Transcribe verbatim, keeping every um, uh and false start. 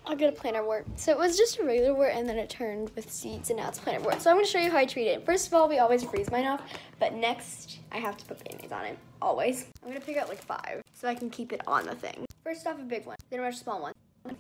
I'll get a planter wart. So it was just a regular wart and then it turned with seeds and now it's planter wart. So I'm gonna show you how I treat it. First of all, we always freeze mine off, but next I have to put band-aids on it, always. I'm gonna pick out like five so I can keep it on the thing. First off, a big one, then a much small one,